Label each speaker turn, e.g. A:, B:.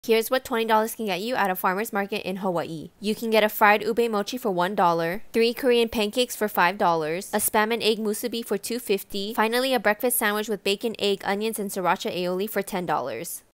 A: Here's what $20 can get you at a farmer's market in Hawaii. You can get a fried ube mochi for $1, 3 Korean pancakes for $5, a spam and egg musubi for $2.50, finally a breakfast sandwich with bacon, egg, onions, and sriracha aioli for $10.